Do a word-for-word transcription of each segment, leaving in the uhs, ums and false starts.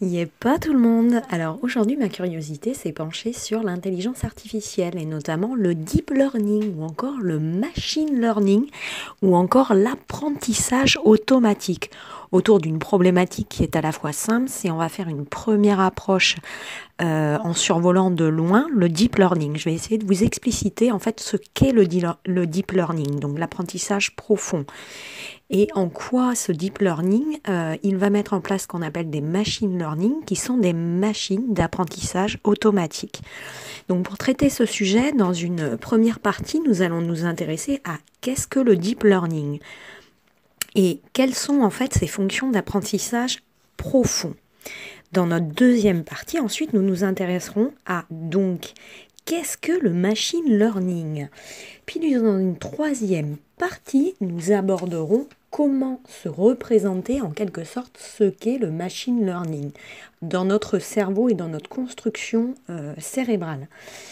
Yé, pas tout le monde. Alors aujourd'hui, ma curiosité s'est penchée sur l'intelligence artificielle et notamment le deep learning ou encore le machine learning ou encore l'apprentissage automatique autour d'une problématique qui est à la fois simple. Si on va faire une première approche euh, en survolant de loin le deep learning, je vais essayer de vous expliciter en fait ce qu'est le, le deep learning, donc l'apprentissage profond. Et en quoi ce deep learning, euh, il va mettre en place ce qu'on appelle des machine learning, qui sont des machines d'apprentissage automatique. Donc pour traiter ce sujet, dans une première partie, nous allons nous intéresser à qu'est-ce que le deep learning et quelles sont en fait ses fonctions d'apprentissage profond. Dans notre deuxième partie, ensuite, nous nous intéresserons à donc qu'est-ce que le machine learning. Puis dans une troisième partie, nous aborderons comment se représenter en quelque sorte ce qu'est le machine learning dans notre cerveau et dans notre construction euh, cérébrale.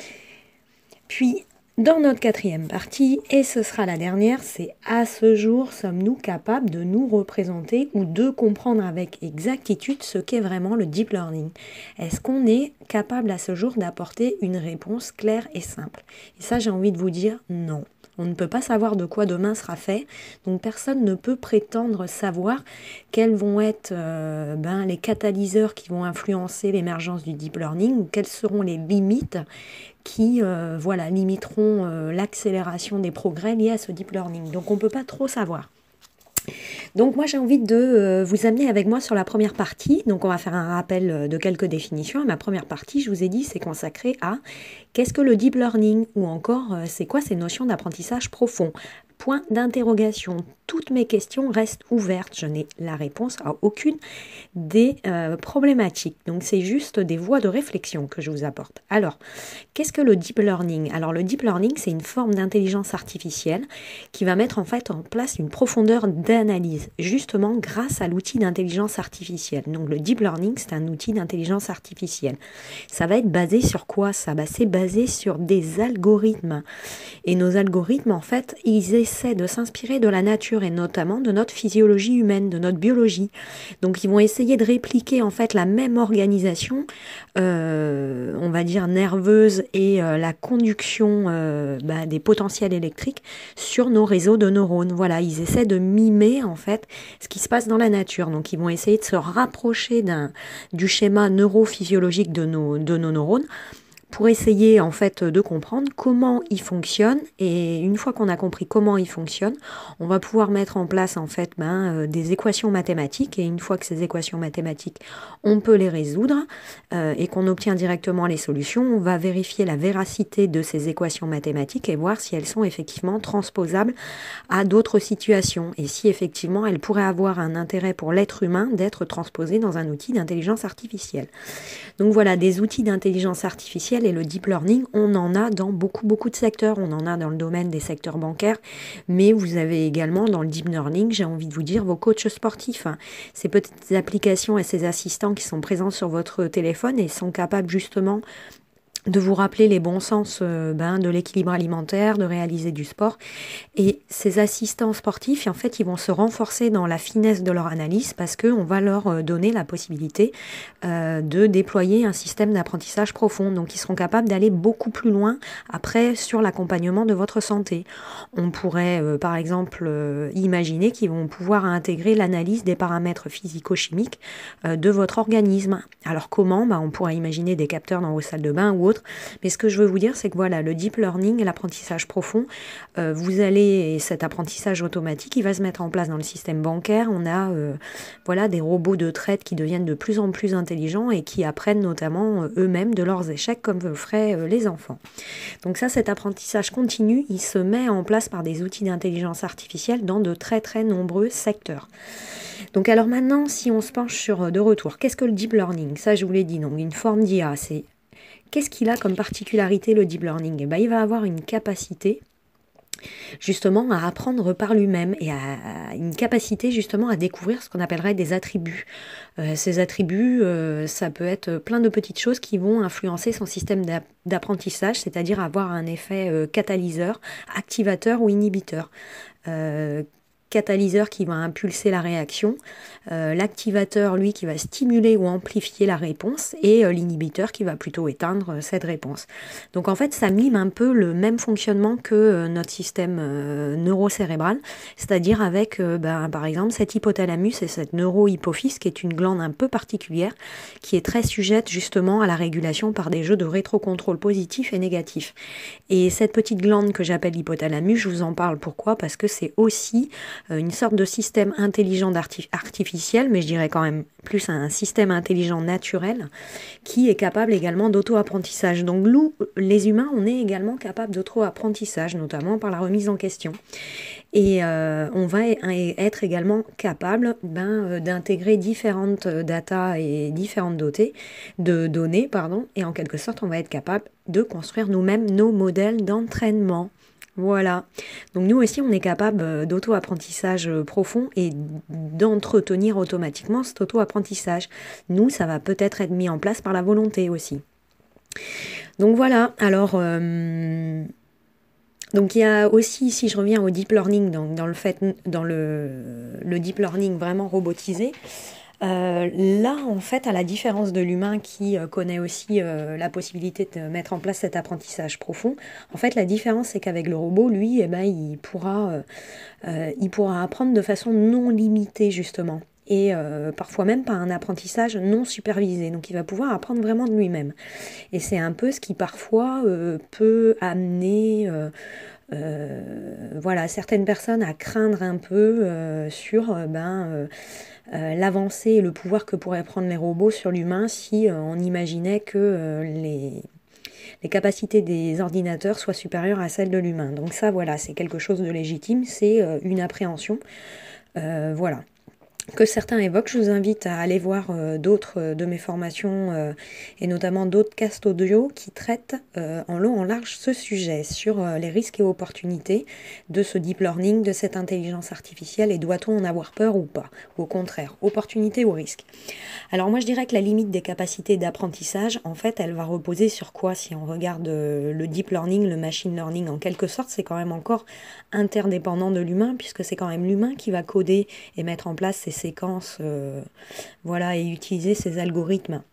Puis dans notre quatrième partie, et ce sera la dernière, c'est à ce jour, sommes-nous capables de nous représenter ou de comprendre avec exactitude ce qu'est vraiment le deep learning? Est-ce qu'on est capable à ce jour d'apporter une réponse claire et simple? Et ça, j'ai envie de vous dire non. On ne peut pas savoir de quoi demain sera fait, donc personne ne peut prétendre savoir quels vont être euh, ben, les catalyseurs qui vont influencer l'émergence du deep learning ou quelles seront les limites qui euh, voilà, limiteront euh, l'accélération des progrès liés à ce deep learning. Donc on ne peut pas trop savoir. Donc moi j'ai envie de euh, vous amener avec moi sur la première partie. Donc on va faire un rappel de quelques définitions. Ma première partie, je vous ai dit, c'est consacré à qu'est-ce que le deep learning ou encore euh, c'est quoi ces notions d'apprentissage profond. Point d'interrogation. Toutes mes questions restent ouvertes. Je n'ai la réponse à aucune des euh, problématiques. Donc c'est juste des voies de réflexion que je vous apporte. Alors, qu'est-ce que le deep learning? Alors le deep learning, c'est une forme d'intelligence artificielle qui va mettre en fait en place une profondeur d'analyse, justement grâce à l'outil d'intelligence artificielle. Donc le deep learning, c'est un outil d'intelligence artificielle. Ça va être basé sur quoi ça? Bah, c'est basé sur des algorithmes. Et nos algorithmes, en fait, ils essaient de s'inspirer de la nature et notamment de notre physiologie humaine, de notre biologie. Donc ils vont essayer de répliquer en fait la même organisation, euh, on va dire nerveuse et euh, la conduction euh, bah, des potentiels électriques sur nos réseaux de neurones. Voilà, ils essaient de mimer en fait ce qui se passe dans la nature. Donc ils vont essayer de se rapprocher d'un, du schéma neurophysiologique de nos, de nos neurones pour essayer en fait de comprendre comment il fonctionne, et une fois qu'on a compris comment il fonctionne, on va pouvoir mettre en place en fait ben, euh, des équations mathématiques, et une fois que ces équations mathématiques, on peut les résoudre euh, et qu'on obtient directement les solutions, on va vérifier la véracité de ces équations mathématiques et voir si elles sont effectivement transposables à d'autres situations et si effectivement elles pourraient avoir un intérêt pour l'être humain d'être transposées dans un outil d'intelligence artificielle. Donc voilà, des outils d'intelligence artificielle. Et le deep learning, on en a dans beaucoup, beaucoup de secteurs. On en a dans le domaine des secteurs bancaires, mais vous avez également dans le deep learning, j'ai envie de vous dire, vos coachs sportifs. Ces petites applications et ces assistants qui sont présents sur votre téléphone et sont capables justement de vous rappeler les bons sens euh, ben, de l'équilibre alimentaire, de réaliser du sport. Et ces assistants sportifs, en fait, ils vont se renforcer dans la finesse de leur analyse parce qu'on va leur donner la possibilité euh, de déployer un système d'apprentissage profond. Donc, ils seront capables d'aller beaucoup plus loin après sur l'accompagnement de votre santé. On pourrait, euh, par exemple, euh, imaginer qu'ils vont pouvoir intégrer l'analyse des paramètres physico-chimiques euh, de votre organisme. Alors, comment? Ben, on pourrait imaginer des capteurs dans vos salles de bain ou autres. Mais ce que je veux vous dire, c'est que voilà, le deep learning et l'apprentissage profond, euh, vous allez, et cet apprentissage automatique, il va se mettre en place dans le système bancaire. On a euh, voilà, des robots de traite qui deviennent de plus en plus intelligents et qui apprennent notamment euh, eux-mêmes de leurs échecs comme le feraient euh, les enfants. Donc ça, cet apprentissage continu, il se met en place par des outils d'intelligence artificielle dans de très très nombreux secteurs. Donc alors maintenant, si on se penche sur de retour, qu'est-ce que le deep learning? Ça, je vous l'ai dit, donc une forme d'I A, c'est qu'est-ce qu'il a comme particularité le deep learning? Eh ben, il va avoir une capacité justement à apprendre par lui-même et à, à une capacité justement à découvrir ce qu'on appellerait des attributs. Euh, ces attributs, euh, ça peut être plein de petites choses qui vont influencer son système d'apprentissage, c'est-à-dire avoir un effet euh, catalyseur, activateur ou inhibiteur. Euh, catalyseur qui va impulser la réaction, euh, l'activateur, lui, qui va stimuler ou amplifier la réponse, et euh, l'inhibiteur qui va plutôt éteindre euh, cette réponse. Donc en fait, ça mime un peu le même fonctionnement que euh, notre système euh, neurocérébral, c'est-à-dire avec, euh, ben, par exemple, cet hypothalamus et cette neurohypophyse, qui est une glande un peu particulière, qui est très sujette justement à la régulation par des jeux de rétrocontrôle positif et négatif. Et cette petite glande que j'appelle l'hypothalamus, je vous en parle pourquoi ? Parce que c'est aussi une sorte de système intelligent artificiel, mais je dirais quand même plus un système intelligent naturel, qui est capable également d'auto-apprentissage. Donc nous, les humains, on est également capable d'auto-apprentissage, notamment par la remise en question. Et euh, on va être également capable ben, d'intégrer différentes datas et différentes dotés, de données, pardon, et en quelque sorte, on va être capable de construire nous-mêmes nos modèles d'entraînement. Voilà. Donc nous aussi, on est capable d'auto-apprentissage profond et d'entretenir automatiquement cet auto-apprentissage. Nous, ça va peut-être être mis en place par la volonté aussi. Donc voilà, alors... Euh, donc il y a aussi, si je reviens au deep learning, donc dans le fait, dans le, le deep learning vraiment robotisé, Euh, là, en fait, à la différence de l'humain qui euh, connaît aussi euh, la possibilité de mettre en place cet apprentissage profond, en fait, la différence, c'est qu'avec le robot, lui, eh ben, il pourra, euh, euh, il pourra apprendre de façon non limitée, justement. Et euh, parfois même par un apprentissage non supervisé. Donc, il va pouvoir apprendre vraiment de lui-même. Et c'est un peu ce qui, parfois, euh, peut amener... Euh, Euh, voilà, certaines personnes à craindre un peu euh, sur euh, ben, euh, euh, l'avancée et le pouvoir que pourraient prendre les robots sur l'humain si euh, on imaginait que euh, les, les capacités des ordinateurs soient supérieures à celles de l'humain. Donc ça, voilà, c'est quelque chose de légitime, c'est euh, une appréhension. Euh, voilà. Que certains évoquent. Je vous invite à aller voir euh, d'autres euh, de mes formations euh, et notamment d'autres castes audio qui traitent euh, en long en large ce sujet sur euh, les risques et opportunités de ce deep learning, de cette intelligence artificielle, et doit-on en avoir peur ou pas, ou au contraire, opportunité ou risque. Alors moi je dirais que la limite des capacités d'apprentissage, en fait, elle va reposer sur quoi? Si on regarde euh, le deep learning, le machine learning, en quelque sorte, c'est quand même encore interdépendant de l'humain, puisque c'est quand même l'humain qui va coder et mettre en place ces séquences, euh, voilà, et utiliser ces algorithmes.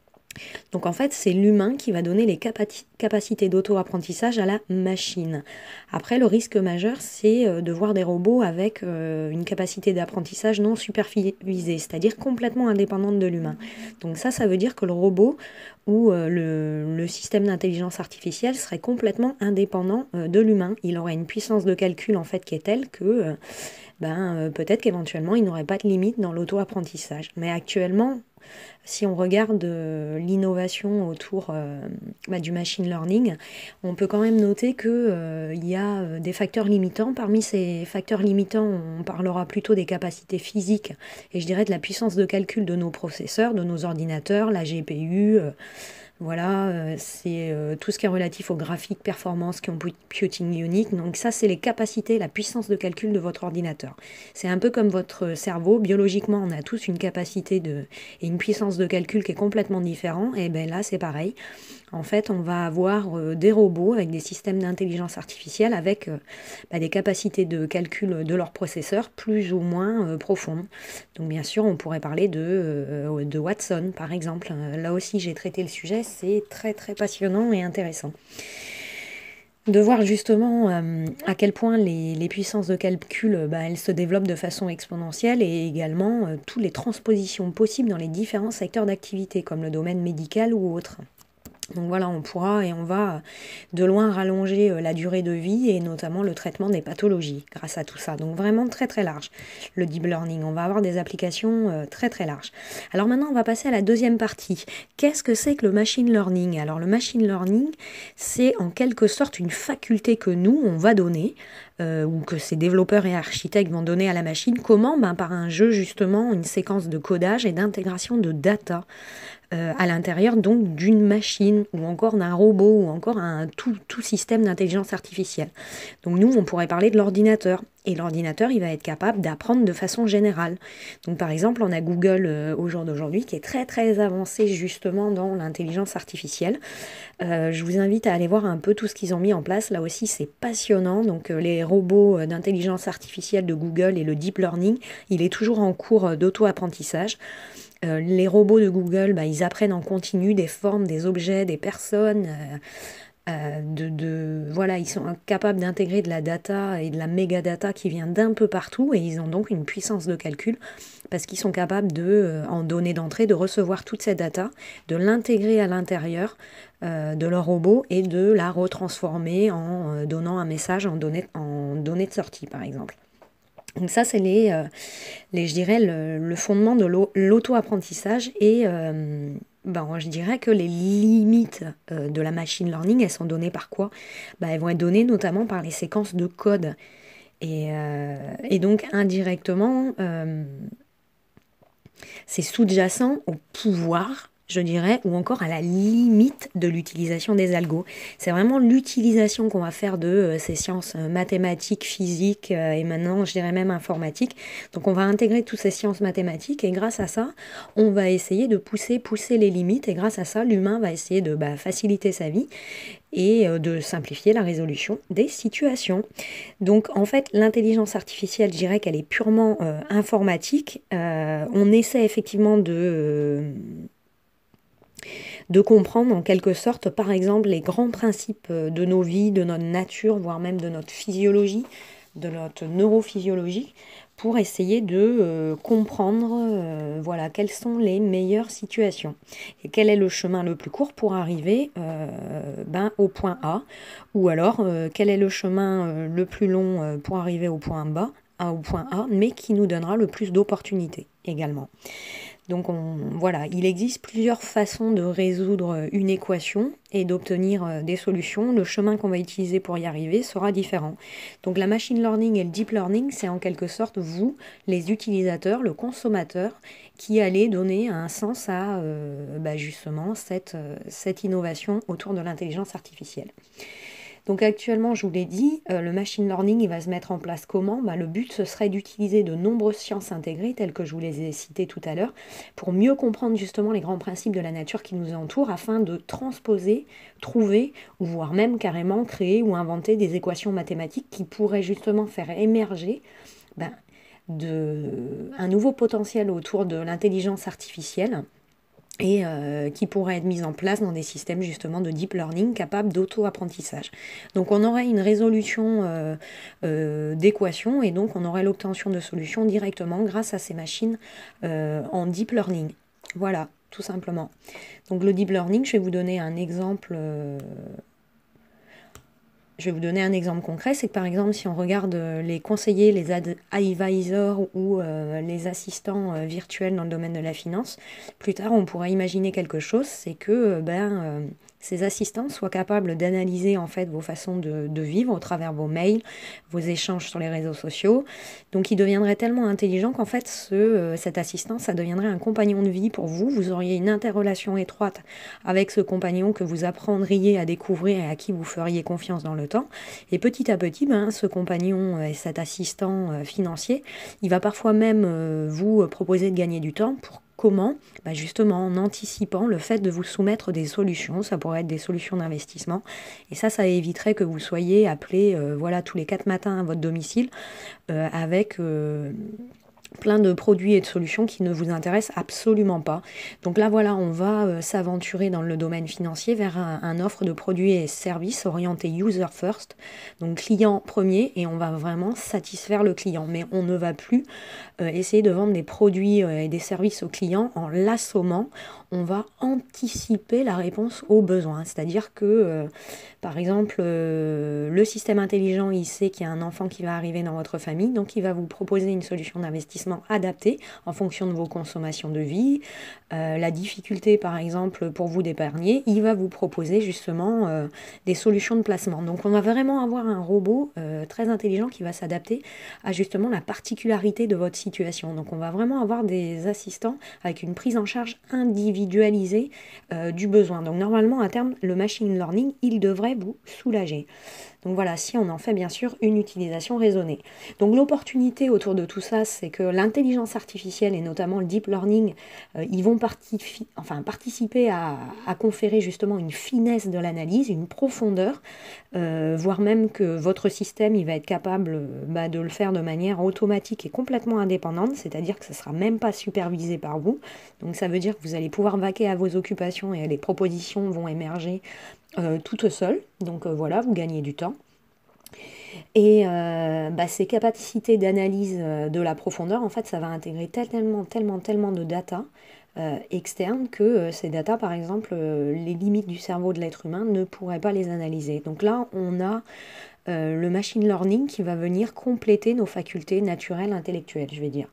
Donc en fait, c'est l'humain qui va donner les capaci- capacités d'auto-apprentissage à la machine. Après, le risque majeur, c'est euh, de voir des robots avec euh, une capacité d'apprentissage non supervisée, c'est-à-dire complètement indépendante de l'humain. Donc ça, ça veut dire que le robot ou euh, le, le système d'intelligence artificielle serait complètement indépendant euh, de l'humain. Il aurait une puissance de calcul en fait qui est telle que euh, ben, euh, peut-être qu'éventuellement il n'aurait pas de limite dans l'auto-apprentissage. Mais actuellement, si on regarde euh, l'innovation autour euh, bah, du machine learning, on peut quand même noter qu'il euh, y a euh, des facteurs limitants. Parmi ces facteurs limitants, on parlera plutôt des capacités physiques et je dirais de la puissance de calcul de nos processeurs, de nos ordinateurs, la G P U. Euh, Voilà, euh, c'est euh, tout ce qui est relatif aux graphiques, performance, computing unique. Donc ça, c'est les capacités, la puissance de calcul de votre ordinateur. C'est un peu comme votre cerveau. Biologiquement, on a tous une capacité de, et une puissance de calcul qui est complètement différente. Et bien là, c'est pareil. En fait, on va avoir euh, des robots avec des systèmes d'intelligence artificielle avec euh, bah, des capacités de calcul de leurs processeurs plus ou moins euh, profondes. Donc bien sûr, on pourrait parler de, euh, de Watson, par exemple. Là aussi, j'ai traité le sujet. C'est très très passionnant et intéressant de voir justement euh, à quel point les, les puissances de calcul euh, bah, elles se développent de façon exponentielle, et également euh, toutes les transpositions possibles dans les différents secteurs d'activité comme le domaine médical ou autre. Donc voilà, on pourra et on va de loin rallonger la durée de vie et notamment le traitement des pathologies grâce à tout ça. Donc vraiment très très large, le deep learning. On va avoir des applications très très larges. Alors maintenant, on va passer à la deuxième partie. Qu'est-ce que c'est que le machine learning? Alors le machine learning, c'est en quelque sorte une faculté que nous, on va donner, euh, ou que ces développeurs et architectes vont donner à la machine. Comment? Ben, par un jeu justement, une séquence de codage et d'intégration de data à l'intérieur donc d'une machine ou encore d'un robot ou encore un tout, tout système d'intelligence artificielle. Donc nous, on pourrait parler de l'ordinateur. Et l'ordinateur, il va être capable d'apprendre de façon générale. Donc par exemple, on a Google euh, au jour d'aujourd'hui qui est très très avancé justement dans l'intelligence artificielle. Euh, je vous invite à aller voir un peu tout ce qu'ils ont mis en place. Là aussi, c'est passionnant. Donc euh, les robots euh, d'intelligence artificielle de Google et le deep learning, il est toujours en cours euh, d'auto-apprentissage. Euh, les robots de Google, bah, ils apprennent en continu des formes, des objets, des personnes. Euh, euh, de, de, voilà, ils sont capables d'intégrer de la data et de la mégadata qui vient d'un peu partout et ils ont donc une puissance de calcul parce qu'ils sont capables de, euh, en données d'entrée, de recevoir toute cette data, de l'intégrer à l'intérieur euh, de leur robot et de la retransformer en euh, donnant un message en données, en données de sortie par exemple. Donc ça, c'est les, euh, les, je dirais, le, le fondement de l'auto-apprentissage et euh, ben, je dirais que les limites euh, de la machine learning, elles sont données par quoi? Ben, elles vont être données notamment par les séquences de code. Et, euh, et donc indirectement, euh, c'est sous-jacent au pouvoir, je dirais, ou encore à la limite de l'utilisation des algos. C'est vraiment l'utilisation qu'on va faire de euh, ces sciences euh, mathématiques, physiques euh, et maintenant, je dirais même informatiques. Donc on va intégrer toutes ces sciences mathématiques et grâce à ça, on va essayer de pousser, pousser les limites et grâce à ça, l'humain va essayer de bah, faciliter sa vie et euh, de simplifier la résolution des situations. Donc en fait, l'intelligence artificielle, je dirais qu'elle est purement euh, informatique. Euh, on essaie effectivement de... Euh, de comprendre en quelque sorte, par exemple, les grands principes de nos vies, de notre nature, voire même de notre physiologie, de notre neurophysiologie, pour essayer de euh, comprendre euh, voilà, quelles sont les meilleures situations et quel est le chemin le plus court pour arriver euh, ben, au point A, ou alors euh, quel est le chemin euh, le plus long euh, pour arriver au point bas, au point A, mais qui nous donnera le plus d'opportunités également. Donc on, voilà, il existe plusieurs façons de résoudre une équation et d'obtenir des solutions. Le chemin qu'on va utiliser pour y arriver sera différent. Donc la machine learning et le deep learning, c'est en quelque sorte vous, les utilisateurs, le consommateur, qui allez donner un sens à euh, bah justement cette, euh, cette innovation autour de l'intelligence artificielle. Donc actuellement, je vous l'ai dit, euh, le machine learning, il va se mettre en place comment? Bah, le but, ce serait d'utiliser de nombreuses sciences intégrées, telles que je vous les ai citées tout à l'heure, pour mieux comprendre justement les grands principes de la nature qui nous entoure, afin de transposer, trouver, ou voire même carrément créer ou inventer des équations mathématiques qui pourraient justement faire émerger ben, de, un nouveau potentiel autour de l'intelligence artificielle, et euh, qui pourrait être mise en place dans des systèmes justement de deep learning capables d'auto-apprentissage. Donc on aurait une résolution euh, euh, d'équations et donc on aurait l'obtention de solutions directement grâce à ces machines euh, en deep learning. Voilà, tout simplement. Donc le deep learning, je vais vous donner un exemple... Euh, Je vais vous donner un exemple concret, c'est que par exemple si on regarde les conseillers, les advisors ou euh, les assistants euh, virtuels dans le domaine de la finance, plus tard on pourrait imaginer quelque chose, c'est que euh, ben, euh, ces assistants soient capables d'analyser en fait vos façons de, de vivre au travers vos mails, vos échanges sur les réseaux sociaux. Donc ils deviendraient tellement intelligents qu'en fait ce, euh, cet assistant, ça deviendrait un compagnon de vie pour vous. Vous auriez une interrelation étroite avec ce compagnon que vous apprendriez à découvrir et à qui vous feriez confiance dans le temps. Et petit à petit, ben, ce compagnon et cet assistant financier, il va parfois même euh, vous proposer de gagner du temps pour comment? Ben justement en anticipant le fait de vous soumettre des solutions, ça pourrait être des solutions d'investissement, et ça, ça éviterait que vous soyez appelé euh, voilà, tous les quatre matins à votre domicile euh, avec... Euh, plein de produits et de solutions qui ne vous intéressent absolument pas. Donc là, voilà, on va euh, s'aventurer dans le domaine financier vers un, un offre de produits et services orientés user first, donc client premier, et on va vraiment satisfaire le client. Mais on ne va plus euh, essayer de vendre des produits euh, et des services aux clients en l'assommant. On va anticiper la réponse aux besoins. C'est-à-dire que, euh, par exemple, euh, le système intelligent, il sait qu'il y a un enfant qui va arriver dans votre famille, donc il va vous proposer une solution d'investissement adaptée en fonction de vos consommations de vie, euh, la difficulté, par exemple, pour vous d'épargner, il va vous proposer justement euh, des solutions de placement. Donc on va vraiment avoir un robot euh, très intelligent qui va s'adapter à justement la particularité de votre situation. Donc on va vraiment avoir des assistants avec une prise en charge individuelle euh, du besoin. Donc normalement à terme le machine learning il devrait vous soulager. Donc voilà, si on en fait bien sûr une utilisation raisonnée. Donc l'opportunité autour de tout ça, c'est que l'intelligence artificielle et notamment le deep learning, euh, ils vont partifi- enfin, participer à, à conférer justement une finesse de l'analyse, une profondeur, euh, voire même que votre système il va être capable euh, bah, de le faire de manière automatique et complètement indépendante, c'est-à-dire que ce ne sera même pas supervisé par vous. Donc ça veut dire que vous allez pouvoir vaquer à vos occupations et les propositions vont émerger euh, toutes seules. Donc euh, voilà, vous gagnez du temps. Et euh, bah, ces capacités d'analyse euh, de la profondeur, en fait, ça va intégrer tellement, tellement, tellement de data euh, externes que euh, ces data, par exemple, euh, les limites du cerveau de l'être humain ne pourraient pas les analyser. Donc là, on a euh, le machine learning qui va venir compléter nos facultés naturelles intellectuelles, je vais dire.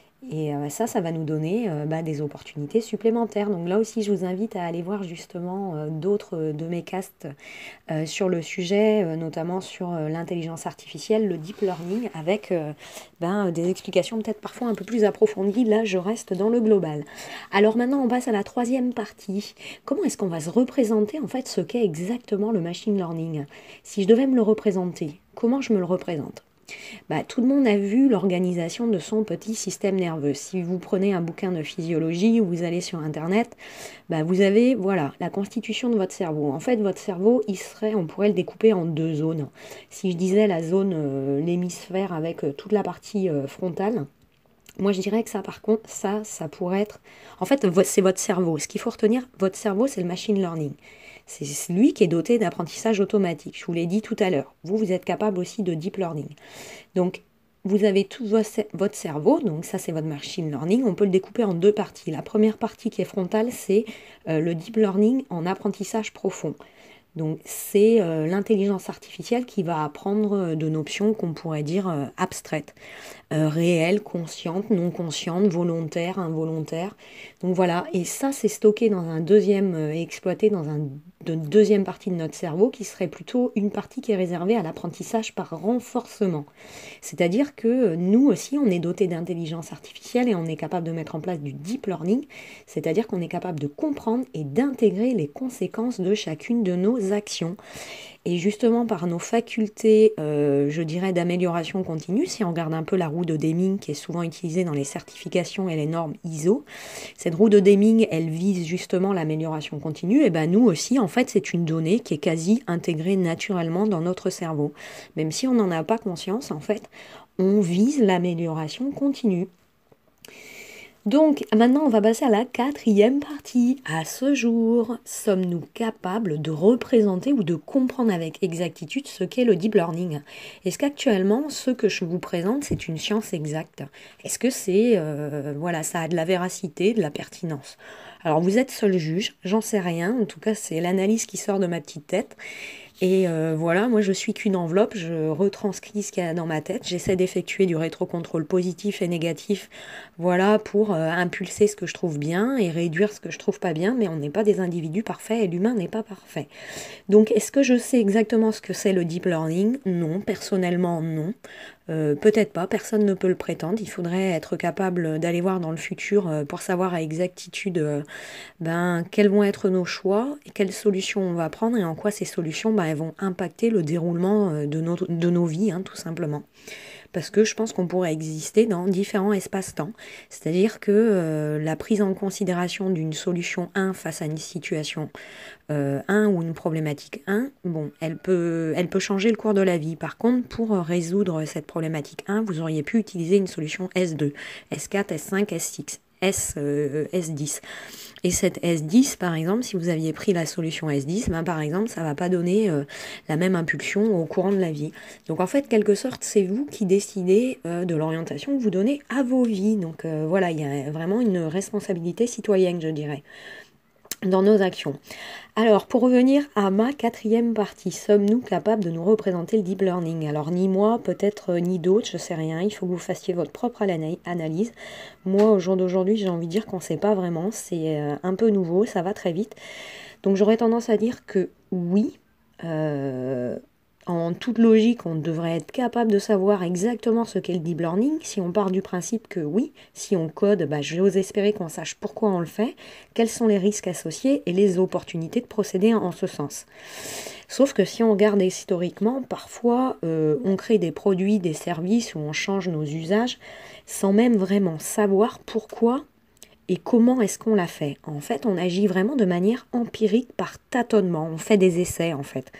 Et euh, ça, ça va nous donner euh, bah, des opportunités supplémentaires. Donc là aussi, je vous invite à aller voir justement euh, d'autres euh, de mes casts euh, sur le sujet, euh, notamment sur euh, l'intelligence artificielle, le deep learning, avec euh, ben, des explications peut-être parfois un peu plus approfondies. Là, je reste dans le global. Alors maintenant, on passe à la troisième partie. Comment est-ce qu'on va se représenter en fait ce qu'est exactement le machine learning? Si je devais me le représenter, comment je me le représente? Bah, tout le monde a vu l'organisation de son petit système nerveux. Si vous prenez un bouquin de physiologie ou vous allez sur Internet, bah, vous avez voilà, la constitution de votre cerveau. En fait, votre cerveau, il serait, on pourrait le découper en deux zones. Si je disais la zone, euh, l'hémisphère avec euh, toute la partie euh, frontale, moi je dirais que ça, par contre, ça, ça pourrait être... En fait, c'est votre cerveau. Ce qu'il faut retenir, votre cerveau, c'est le machine learning. C'est lui qui est doté d'apprentissage automatique. Je vous l'ai dit tout à l'heure. Vous, vous êtes capable aussi de deep learning. Donc, vous avez tout votre cerveau, donc ça c'est votre machine learning, on peut le découper en deux parties. La première partie qui est frontale, c'est euh, le deep learning en apprentissage profond. Donc c'est euh, l'intelligence artificielle qui va apprendre de notions qu'on pourrait dire euh, abstraites, euh, réelles, conscientes, non conscientes, volontaires, involontaires. Donc voilà, et ça c'est stocké dans un deuxième, euh, et exploité dans un, une deuxième partie de notre cerveau qui serait plutôt une partie qui est réservée à l'apprentissage par renforcement. C'est-à-dire que nous aussi on est doté d'intelligence artificielle et on est capable de mettre en place du deep learning, c'est-à-dire qu'on est capable de comprendre et d'intégrer les conséquences de chacune de nos actions. Et justement, par nos facultés, euh, je dirais, d'amélioration continue, si on regarde un peu la roue de Deming qui est souvent utilisée dans les certifications et les normes I S O, cette roue de Deming, elle vise justement l'amélioration continue. Et ben nous aussi, en fait, c'est une donnée qui est quasi intégrée naturellement dans notre cerveau. Même si on n'en a pas conscience, en fait, on vise l'amélioration continue. Donc maintenant on va passer à la quatrième partie. À ce jour, sommes-nous capables de représenter ou de comprendre avec exactitude ce qu'est le deep learning? Est-ce qu'actuellement ce que je vous présente c'est une science exacte? Est-ce que c'est euh, voilà, ça a de la véracité, de la pertinence? Alors vous êtes seul juge, j'en sais rien, en tout cas c'est l'analyse qui sort de ma petite tête. Et euh, voilà, moi je suis qu'une enveloppe, je retranscris ce qu'il y a dans ma tête, j'essaie d'effectuer du rétrocontrôle positif et négatif, voilà, pour euh, impulser ce que je trouve bien et réduire ce que je trouve pas bien, mais on n'est pas des individus parfaits et l'humain n'est pas parfait. Donc est-ce que je sais exactement ce que c'est le deep learning? Non, personnellement non. Euh, peut-être pas, personne ne peut le prétendre, il faudrait être capable d'aller voir dans le futur euh, pour savoir à exactitude euh, ben, quels vont être nos choix, et quelles solutions on va prendre et en quoi ces solutions ben, elles vont impacter le déroulement euh, de, nos, de nos vies, hein, tout simplement. Parce que je pense qu'on pourrait exister dans différents espaces-temps. C'est-à-dire que euh, la prise en considération d'une solution un face à une situation euh, un ou une problématique un, bon, elle peut, elle peut changer le cours de la vie. Par contre, pour résoudre cette problématique un, vous auriez pu utiliser une solution S deux, S quatre, S cinq, S six, S, euh, S dix. Et cette S dix, par exemple, si vous aviez pris la solution S dix, ben, par exemple, ça ne va pas donner euh, la même impulsion au courant de la vie. Donc en fait, quelque sorte, c'est vous qui décidez euh, de l'orientation que vous donnez à vos vies. Donc euh, voilà, il y a vraiment une responsabilité citoyenne, je dirais, dans nos actions. Alors, pour revenir à ma quatrième partie, sommes-nous capables de nous représenter le deep learning? Alors, ni moi, peut-être euh, ni d'autres, je sais rien, il faut que vous fassiez votre propre analyse. Moi, au jour d'aujourd'hui, j'ai envie de dire qu'on ne sait pas vraiment, c'est euh, un peu nouveau, ça va très vite. Donc, j'aurais tendance à dire que oui, euh, en toute logique, on devrait être capable de savoir exactement ce qu'est le deep learning. Si on part du principe que oui, si on code, bah, j'ose espérer qu'on sache pourquoi on le fait, quels sont les risques associés et les opportunités de procéder en ce sens. Sauf que si on regarde historiquement, parfois euh, on crée des produits, des services où on change nos usages sans même vraiment savoir pourquoi et comment est-ce qu'on l'a fait. En fait, on agit vraiment de manière empirique par tâtonnement, on fait des essais en fait.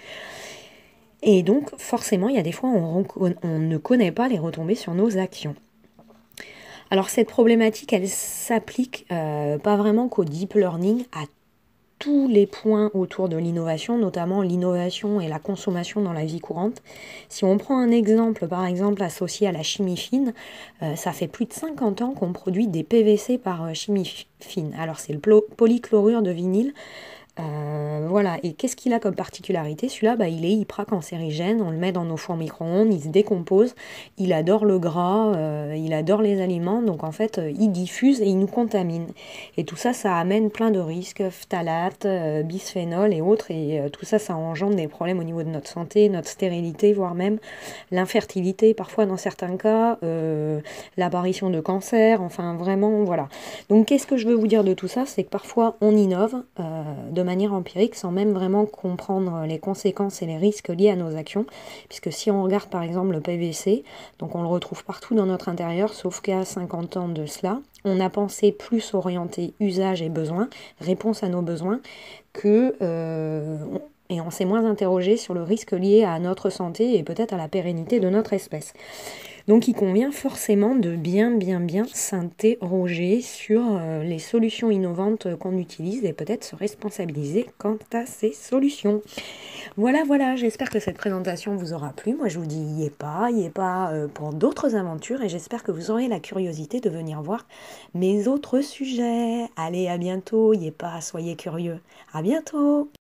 Et donc forcément, il y a des fois où on, on ne connaît pas les retombées sur nos actions. Alors cette problématique, elle s'applique euh, pas vraiment qu'au deep learning, à tous les points autour de l'innovation, notamment l'innovation et la consommation dans la vie courante. Si on prend un exemple, par exemple, associé à la chimie fine, euh, ça fait plus de cinquante ans qu'on produit des P V C par euh, chimie fine. Alors c'est le polychlorure de vinyle. Euh, voilà, et qu'est-ce qu'il a comme particularité? Celui-là, bah, il est hyper-cancérigène, on le met dans nos fours micro-ondes, il se décompose, il adore le gras, euh, il adore les aliments, donc en fait, euh, il diffuse et il nous contamine. Et tout ça, ça amène plein de risques, phtalates, euh, bisphénol et autres, et euh, tout ça, ça engendre des problèmes au niveau de notre santé, notre stérilité, voire même l'infertilité, parfois dans certains cas, euh, l'apparition de cancer, enfin vraiment, voilà. Donc qu'est-ce que je veux vous dire de tout ça? C'est que parfois, on innove euh, de manière empirique sans même vraiment comprendre les conséquences et les risques liés à nos actions, puisque si on regarde par exemple le P V C, donc on le retrouve partout dans notre intérieur, sauf qu'à cinquante ans de cela, on a pensé plus orienter usage et besoin, réponse à nos besoins, que euh, et on s'est moins interrogé sur le risque lié à notre santé et peut-être à la pérennité de notre espèce. Donc il convient forcément de bien bien bien s'interroger sur euh, les solutions innovantes qu'on utilise et peut-être se responsabiliser quant à ces solutions. Voilà, voilà, j'espère que cette présentation vous aura plu. Moi je vous dis y est pas, y est pas euh, pour d'autres aventures et j'espère que vous aurez la curiosité de venir voir mes autres sujets. Allez, à bientôt, y est pas, soyez curieux. À bientôt.